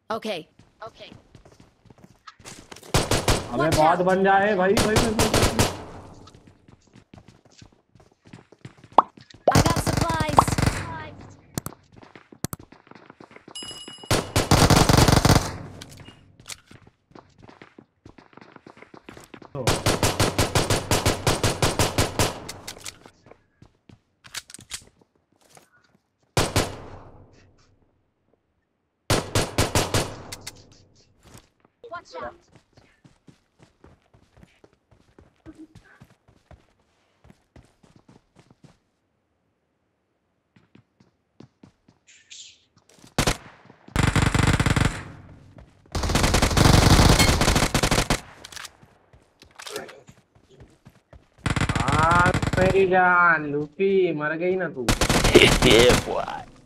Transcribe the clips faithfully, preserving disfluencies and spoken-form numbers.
Okay. Okay. अबे बहुत बन जाए भाई भाई भाई, भाई, भाई। I got supplies. Watch out. हाँ मेरी जान लूफी मर गई ना तू। Yeah, boy.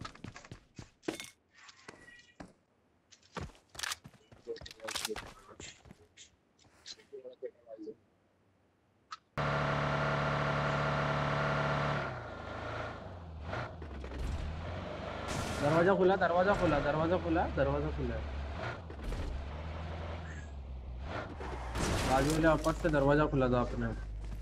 दरवाजा खुला दरवाजा खुला दरवाजा खुला दरवाजा खुला बाजू वाले आपस से दरवाजा खुला था अपने।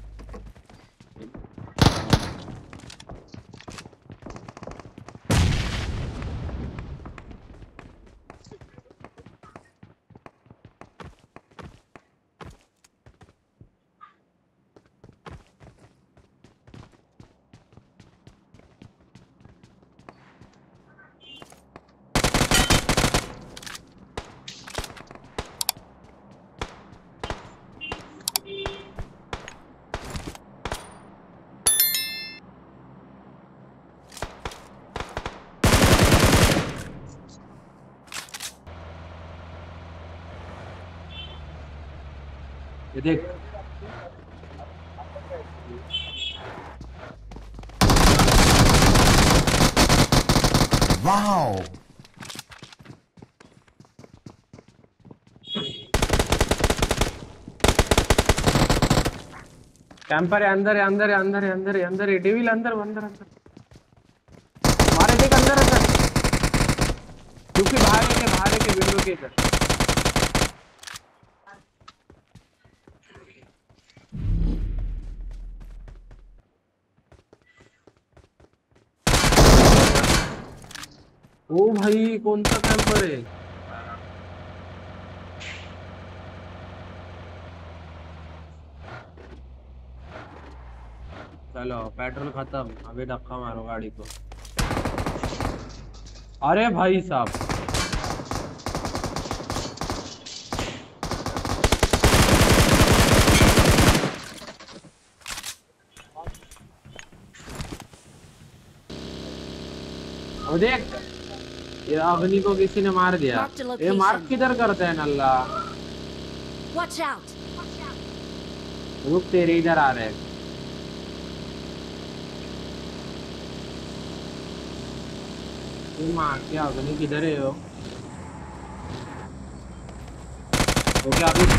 ये देख वाओ कैंपर है अंदर है अंदर है अंदर है अंदर है अंदर है डेविल अंदर अंदर अंदर मारे देख अंदर अंदर क्योंकि बाहर है के बाहर है के विंडो के इधर। ओ भाई कौन सा कैंपर है। चलो पेट्रोल खत्म अभी धक्का मारो गाड़ी को। अरे भाई साहब अब देख ये अग्नि को किसी ने मार दिया। ये मार्क किधर करते हैं नल्ला। Watch out. रुक तेरे इधर आ रहे हैं। ये मार क्या अग्नि किधर है वो। तो क्या अभी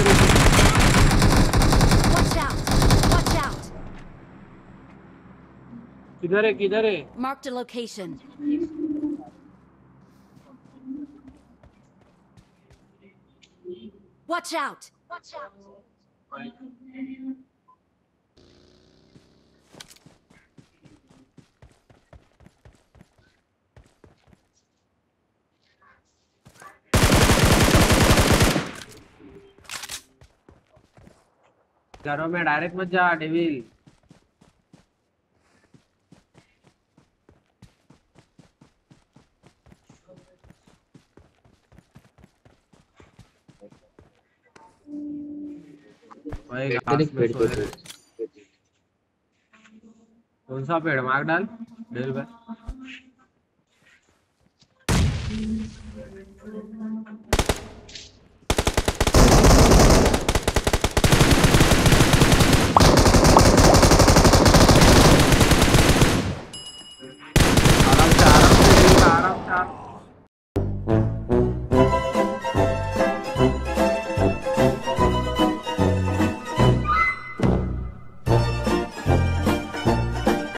Watch out. Watch out. किधर है किधर है। Marked a location. Watch out. Watch out. घरों में डायरेक्ट मत जा डेविल। भाई घास में सोए रहे। कौन सा पेड़ मार डाल डेविल भाई।